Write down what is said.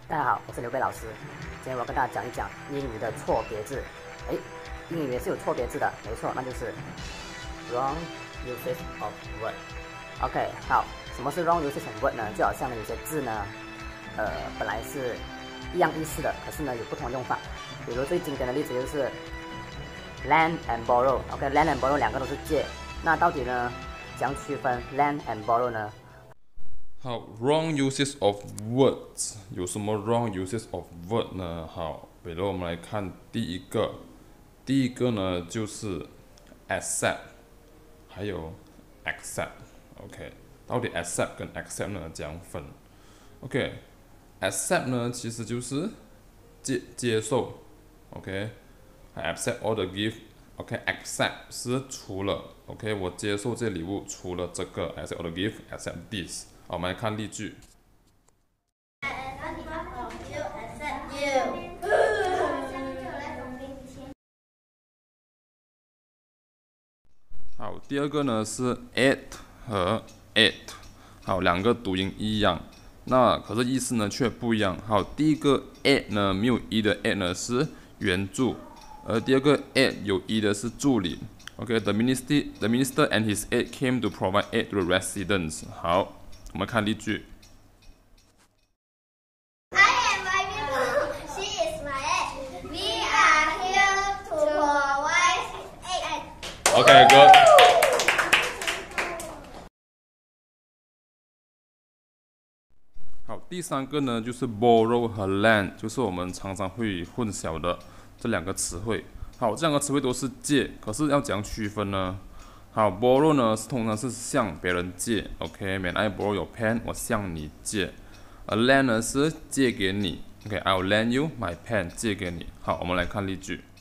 大家好，我是刘备老师。今天我要跟大家讲一讲英语的错别字。英语也是有错别字的，没错，那就是 wrong usage of word。OK， 好，什么是 wrong usage of word 呢？就好像呢有些字呢，本来是一样意思的，可是呢有不同用法。比如最经典的例子就是 lend and borrow。OK，lend and borrow 两个都是借，那到底呢怎样区分 lend and borrow 呢？ 好 ，wrong uses of words 有什么 wrong uses of word 呢？好，比如我们来看第一个呢就是 accept， 还有 accept。OK， 到底 accept 跟 accept 呢怎样分 ？OK，accept 呢其实就是接受 ，OK，I accept all the gift。OK，accept 是除了 OK， 我接受这礼物，除了这个 accept all the gift，accept this。好，我们来看例句。好，第二个呢是 it 和 it， 好，两个读音一样，那可是意思呢却不一样。好，第一个 it 呢没有 e 的 it 呢是援助，而第二个 it 有 e 的是助理。OK，the minister and his aide came to provide aid to the residents。好，我们看例句。Okay, good. 好，第三个呢就是 borrow 和 lend， 就是我们常常会混淆的这两个词汇。好，这两个词汇都是借，可是要怎样区分呢？好 ，borrow 呢是通常是向别人借 ，OK，May I borrow your pen？ 我向你借。而 lend 呢是借给你 ，OK，I'll lend you my pen， 借给你。好，我们来看例句。